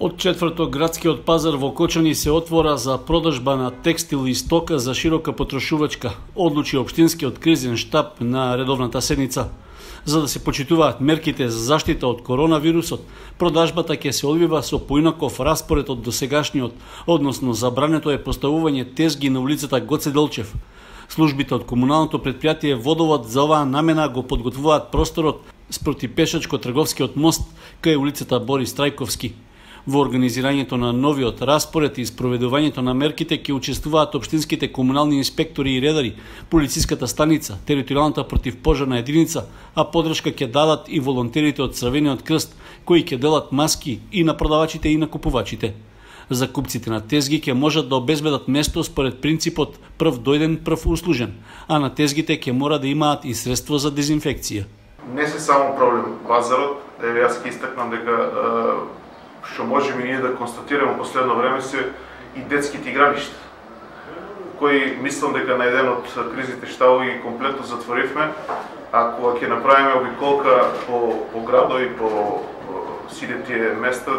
Од четврток градскиот пазар во Кочани се отвора за продажба на текстил и стока за широка потрошувачка, одлучи општинскиот кризен штаб на редовната седница. За да се почитуваат мерките за заштита од коронавирусот, продажбата ќе се одвива со поинаков распоред од досегашниот, односно забрането е поставување тезги на улицата Гоце Делчев. Службите од комуналното предпријатие Водовод за оваа намена го подготвуваат просторот спроти пешачко-трговскиот мост кај улицата Борис Трајковски. Во организирањето на новиот распоред и спроведувањето на мерките ќе учествуваат општинските комунални инспектори и редари, полициската станица, територијалната противпожарна единица, а подршка ќе дадат и волонтерите од Црвениот крст, кои ќе делат маски и на продавачите и на купувачите. Закупците на тезги ќе можат да обезбедат место според принципот прв дојден, прв услужен, а на тезгите ќе мора да имаат и средство за дезинфекција. Не се само проблем пазарот, јас ќе истакнам дека што можеме ние да констатираме последно време се и детските игралишта, кои мислам дека на еден од кризните штабови комплетно затворивме. Ако ќе направиме обиколка по градот и по сите тие места,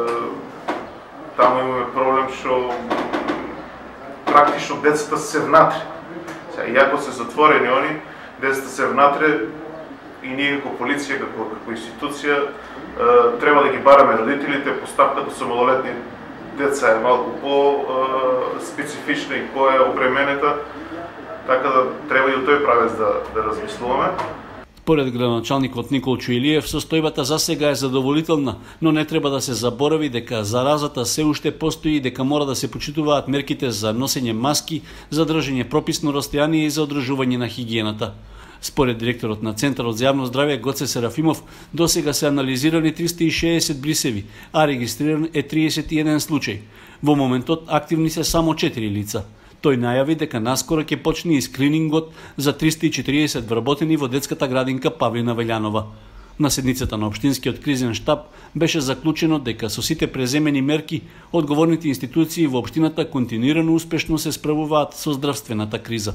таму имаме проблем што практично децата се внатре. Иако се затворени они, децата се внатре и ние како полиција, како институција, треба да ги бараме родителите. Постапката со малолетни деца е малку по-специфична и по-обременета, така да треба и од тој правец да размислуваме. Според градоначалникот Никол Чуилиев, состојбата за сега е задоволителна, но не треба да се заборави дека заразата се уште постои и дека мора да се почитуваат мерките за носење маски, за држење прописно растојание и за одржување на хигиената. Според директорот на Центарот за јавно здравје Гоце Серафимов, досега се анализирани 360 брисеви, а регистриран е 31 случај. Во моментот активни се само 4 лица. Тој најави дека наскоро ќе почне и скринингот за 340 вработени во детската градинка Павлина Велјанова. На седницата на општинскиот кризен штаб беше заклучено дека со сите преземени мерки, одговорните институции во општината континуирано успешно се справуваат со здравствената криза.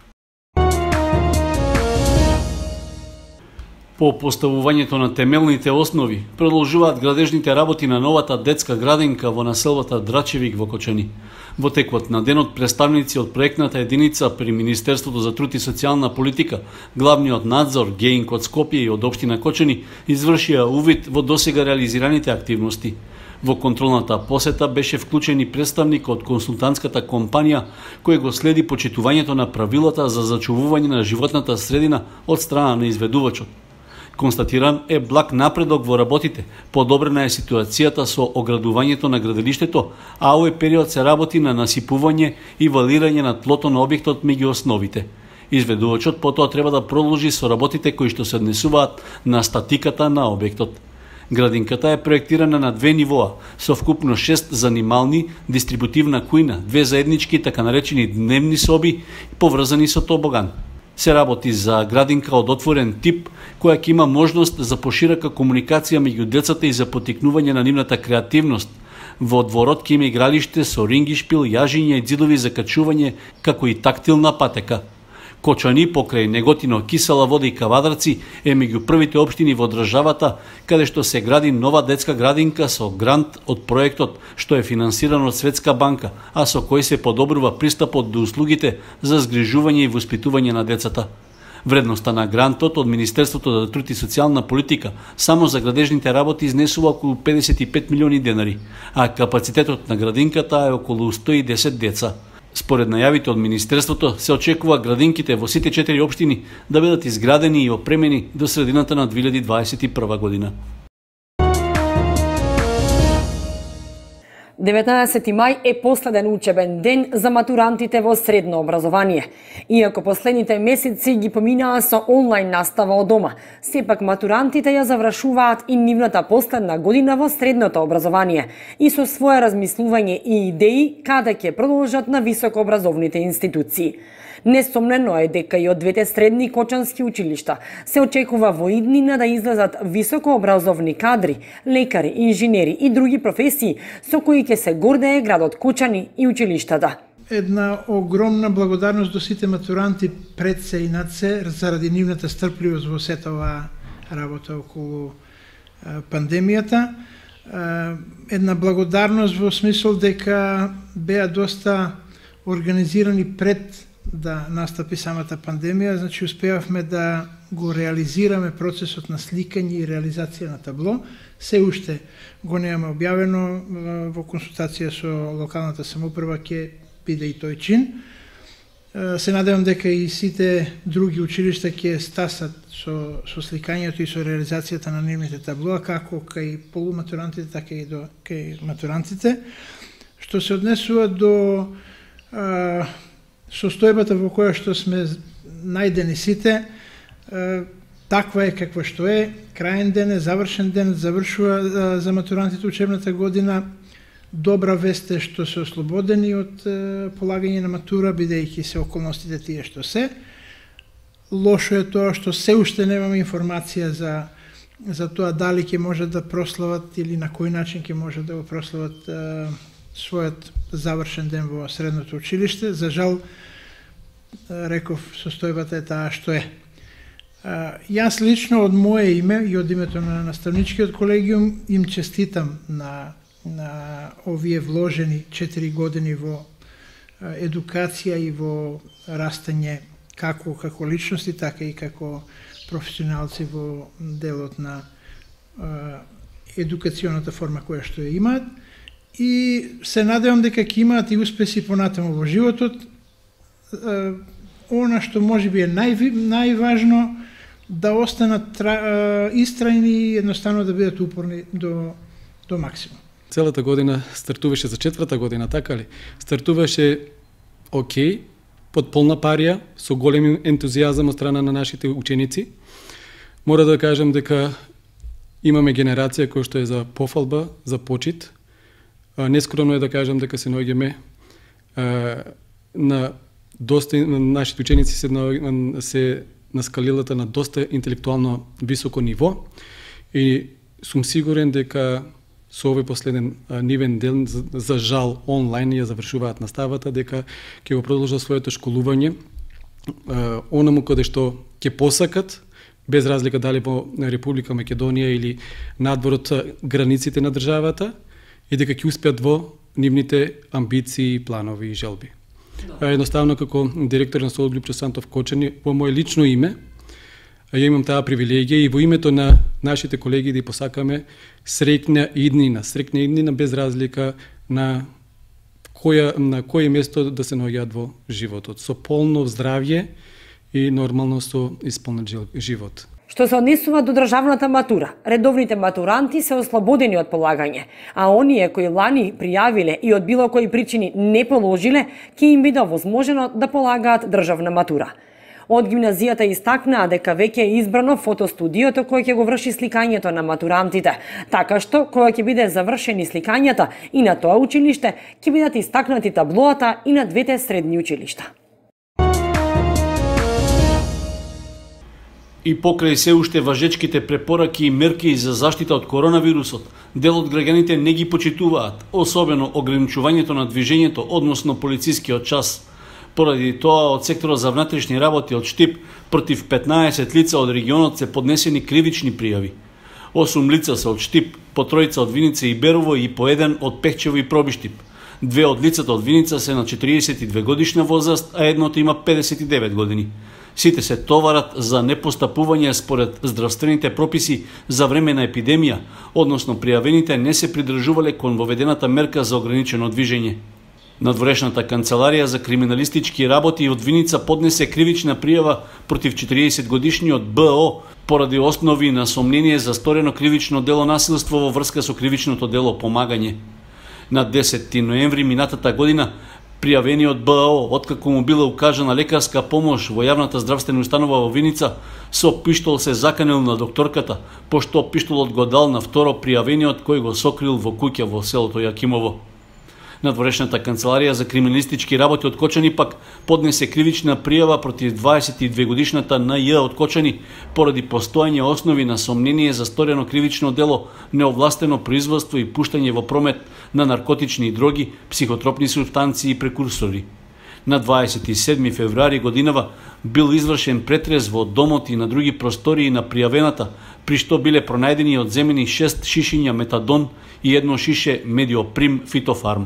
По поставувањето на темелните основи, продолжуваат градежните работи на новата детска градинка во населбата Драчевик во Кочани. Во текот на денот представници од проектната единица при Министерството за труд и социјална политика, главниот надзор ГЕИНК од Скопје и од општина Кочани извршија увид во досега реализираните активности. Во контролната посета беше вклучен и представник од консултантската компанија кој го следи почитувањето на правилата за зачувување на животната средина од страна на изведувачот. Констатиран е благ напредок во работите, подобрена е ситуацијата со оградувањето на градилиштето, а овој период се работи на насипување и валирање на тлото на објектот меѓу основите. Изведувачот потоа треба да продолжи со работите кои што се однесуваат на статиката на објектот. Градинката е проектирана на 2 нивоа, со вкупно 6 занимални, дистрибутивна кујна, 2 заеднички така наречени дневни соби, поврзани со тобоган. Се работи за градинка од отворен тип, која ќе има можност за поширока комуникација меѓу децата и за поттикнување на нивната креативност. Во дворот ќе има игралиште со рингишпил, јажиња и ѕидови за качување, како и тактилна патека. Кочани, покрај Неготино, Кисела вода и Кавадарци, е меѓу првите општини во државата каде што се гради нова детска градинка со грант од проектот што е финансиран од Светска банка, а со кој се подобрува пристапот до услугите за згрижување и воспитување на децата. Вредноста на грантот од Министерството за труд и социјална политика само за градежните работи изнесува околу 55 милиони денари, а капацитетот на градинката е околу 110 деца. Според најавите од Министерството, се очекува градинките во сите 4 општини да бидат изградени и опремени до средината на 2021 година. 19 мај е последен учебен ден за матурантите во средно образование. Иако последните месеци ги поминаа со онлайн настава од дома, сепак матурантите ја завршуваат и нивната последна година во средното образование и со свое размислување и идеи каде ќе продолжат на високообразовните институции. Несомнено е дека и од двете средни кочански училишта се очекува во иднина да излезат високообразовни кадри, лекари, инженери и други професии со кои ќе се гордее градот Кочани и училиштата. Една огромна благодарност до сите матуранти пред се и над се заради нивната стрпливост во сета оваа работа околу пандемијата. една благодарност во смисол дека беа доста организирани пред да настапи самата пандемија, значи успеавме да го реализираме процесот на сликање и реализација на табло. Се уште го немаме објавено, во консултација со локалната самоуправа ќе биде и тој чин. Се надевам дека и сите други училишта ќе стасат со сликањето и со реализацијата на нивните таблоа, како кај полуматурантите, така и кај матурантите. Што се однесува до состојбата во која што сме најдени сите, таква е каква што е, краен ден е, завршен ден, завршува за матурантите учебната година. Добра вест е што се ослободени од полагање на матура, бидејќи се околностите тие што се. Лошо е тоа што се уште немаме информација за тоа дали ќе можат да прослават или на кој начин ќе можат да го прослават својот завршен ден во средното училиште. За жал, реков, состојбата е таа што е. Јас лично од моје име и од името на наставничкиот колегиум им честитам на овие вложени 4 години во едукација и во растење како личности, така и како професионалци во делот на едукационата форма која што ја имаат. И се надевам дека ќе имаат и успеси понатаму во животот. Она што можеби е најважно, да останат истрајни и едноставно да бидат упорни до максимум. Целата година стартуваше за 4-та година, така ли? Стартуваше окей, под полна парија, со голем ентузијазам од страна на нашите ученици. Мора да кажам дека имаме генерација која што е за пофалба, за почит. Нескромно е да кажам дека се наоѓаме на доста, нашите ученици се на скалилата на доста интелектуално високо ниво и сум сигурен дека со овој последен нивен ден, за жал онлайн ја завршуваат наставата, дека ќе го продолжат своето школување онаму каде што ќе посакат, без разлика дали во Република Македонија или надвор од границите на државата, и дека ќе успеат во нивните амбиции, планови и желби. Едноставно, како директор на СОЛ Лјупчо Сантов Кочани, во моје лично име, ја имам таа привилегија и во името на нашите колеги да посакаме среќна иднина без разлика на кое место да се наоѓаат во животот, со полно здравје и нормално со исполнет живот. Што се однесува до државната матура, редовните матуранти се ослободени од полагање, а оние кои лани пријавиле и од било кои причини не положиле, ќе им биде овозможено да полагаат државна матура. Од гимназијата истакнаа дека веќе е избрано фотостудиото кој ќе го врши сликањето на матурантите, така што кога ќе биде завршени сликањата и на тоа училиште ќе бидат истакнати таблоата и на двете средни училишта. И покрај се уште важечките препораки и мерки за заштита од коронавирусот, дел од граѓаните не ги почитуваат, особено ограничувањето на движењето, односно полицискиот час. Поради тоа, од секторот за внатрешни работи од Штип против 15 лица од регионот се поднесени кривични пријави. 8 лица се од Штип, по 3 од Виница и Берово и по 1 од Пехчево и Пробиштип. 2 од лицата од Виница се на 42 годишна возраст, а едното има 59 години. Сите се товарат за непостапување според здравствените прописи за време на епидемија, односно пријавените не се придржувале кон воведената мерка за ограничено движење. Надворешната канцеларија за криминалистички работи од Виница поднесе кривична пријава против 40 годишниот БО поради основи на сомнение за сторено кривично дело насилство во врска со кривичното дело помагање. На 10 ноември минатата година пријавениот БО, откако му била укажана лекарска помош во јавната здравствена установа во Виница, со пиштол се заканил на докторката, пошто пиштолот го дал на второ пријавениот кој го сокрил во куќа во селото Јакимово. Надворешната канцеларија за криминалистички работи од Кочани пак поднесе кривична пријава против 22 годишната НЈ од Кочани поради постојање основи на сомнение за сторено кривично дело, неовластено производство и пуштање во промет на наркотични дроги, психотропни супстанции и прекурсори. На 27 февруари годинава бил извршен претрес во домот и на други простории на пријавената, при што биле пронајдени и одземени 6 шишиња метадон и 1 шише медиоприм фитофарм.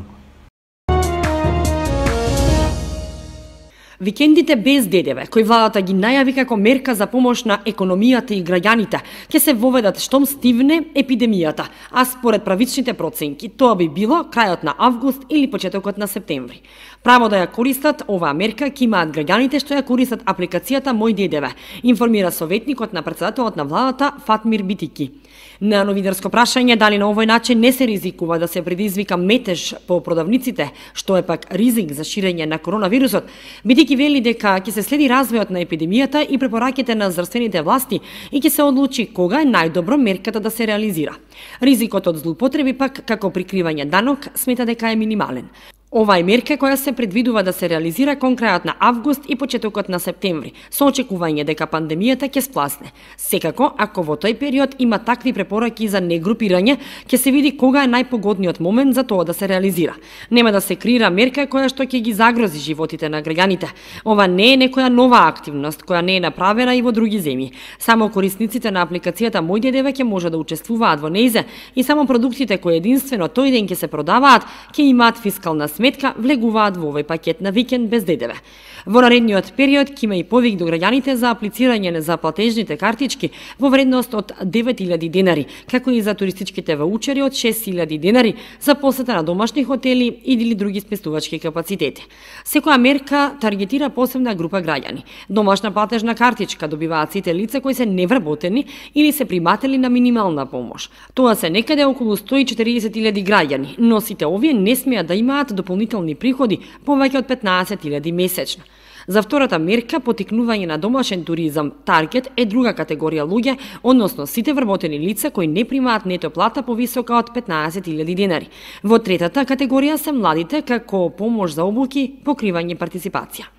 Викендите без ДДВ, кои владата ги најави како мерка за помош на економијата и граѓаните, ќе се воведат штом стивне епидемијата, а според правичните проценки тоа би било крајот на август или почетокот на септември. Право да ја користат оваа мерка ќе имаат граѓаните што ја користат апликацијата Мој ДДВ, информира советникот на претседателот на владата Фатмир Битики. На новинарско прашање дали на овој начин не се ризикува да се предизвика метеж по продавниците, што е пак ризик за ширење на коронавирусот, Битики вели дека ќе се следи развојот на епидемијата и препораките на здравствените власти и ќе се одлучи кога е најдобро мерката да се реализира. Ризикот од злоупотреби пак како прикривање данок смета дека е минимален. Ова е мерка која се предвидува да се реализира кон крајот на август и почетокот на септември, со очекување дека пандемијата ќе спласне. Секако, ако во тој период има такви препораки за негрупирање, ќе се види кога е најпогодниот момент за тоа да се реализира. Нема да се креира мерка која што ќе ги загрози животите на граѓаните. Ова не е некоја нова активност која не е направена и во други земји. Само корисниците на апликацијата Мој ДДВ ќе може да учествуваат во нејзе и само продуктите кои единствено тој ден ќе се продаваат ќе имаат фискална сметка, влегуваат во овој пакет на викенд без ДДВ. Во наредниот период ќе има и повик до граѓаните за аплицирање за платежните картички во вредност од 9.000 денари, како и за туристичките ваучери од 6.000 денари за посета на домашни хотели или други спестувачки капацитети. Секоја мерка таргетира посебна група граѓани. Домашна платежна картичка добиваат сите лица кои се невработени или се приматели на минимална помош. Тоа се некаде околу 140.000 граѓани, но сите овие не смеат да имаат дополнителни приходи повеќе од 15.000 месечно. За втората мерка, потикнување на домашен туризам, таргет е друга категорија луѓе, односно сите вработени лица кои не примаат нето плата повисока од 15.000 денари. Во третата категорија се младите како помош за обуки, покривање партиципација.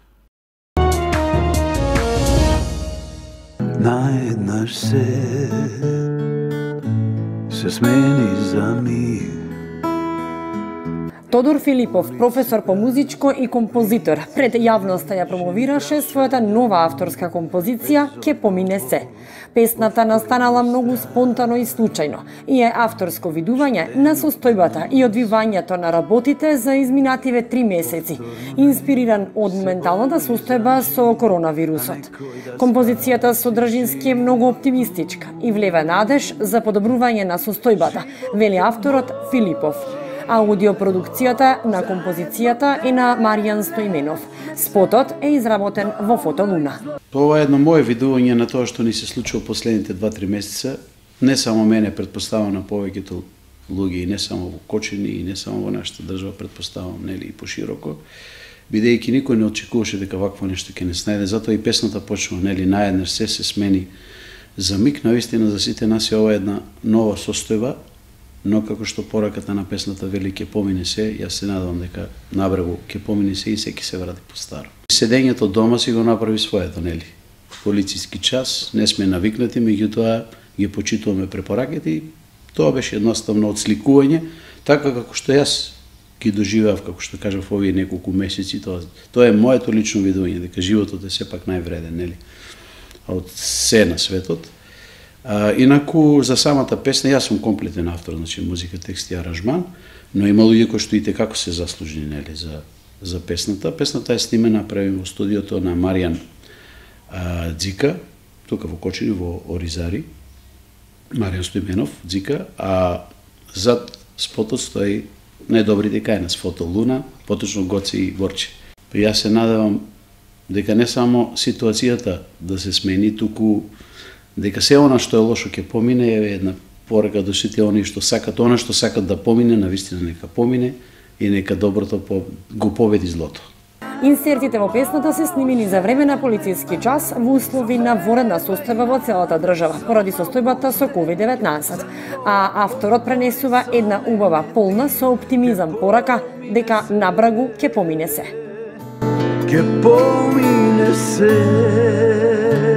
Наеднаш се смени за миг. Тодор Филипов, професор по музичко и композитор, пред јавноста ја промовираше својата нова авторска композиција «Ке помине се». Песната настанала многу спонтано и случајно и е авторско видување на состојбата и одвивањето на работите за изминативе 3 месеци, инспириран од менталната состојба со коронавирусот. Композицијата содржински е многу оптимистичка и влева надеж за подобрување на состојбата, вели авторот Филипов. Аудиопродукцијата на композицијата е на Маријан Стоименов. Спотот е изработен во Фотолуна. Ова е едно мое видување на тоа што ни се случува последните 2-3 месеца. Не само мене, предпоставам на повеќето луѓе, и не само во Кочени, и не само во нашата држава, предпоставам, нели, и пошироко, бидејќи никој не очекуваше дека вакво нешто ќе не снајде. Затоа и песната почнува, нели, наеднаш се смени за миг. Навистина за сите нас е ова една нова состојба, но како што пораката на песната вели ќе помине се, јас се надевам дека набрегу ќе помине се и се ќе се врати по старо. Седењето дома си го направи своето, нели? Полициски час, не сме навикнати, меѓутоа ги почитуваме препораките и тоа беше едноставно отсликување, така како што јас ги доживеав, како што кажав, овие неколку месеци, тоа е моето лично видување, дека животот е сепак највреден, нели? Од се на светот. Инаку, за самата песна, јас сум комплетен автор, значи музика, текст и аранжман, но има луѓе кои што и како се заслужени, нели, за песната. Песната е снимена, правим во студиото на Маријан Дзика, тука во Кочени, во Оризари, Маријан Стоименов Дзика, а зад спотот стои најдобрите кај нас, Фотолуна, поточно Гоце и Горче. Јас се надевам дека не само ситуацијата да се смени, туку дека се она што е лошо ќе помине, е една порака до сите они што сакат, она што сакат да помине, навистина нека помине и нека доброто го победи злото. Инсертите во песната се снимени за време на полициски час во услови на воредна состојба во целата држава поради состојбата со COVID-19, а авторот пренесува една убава полна со оптимизам порака дека набрагу ќе помине се. Ќе помине се.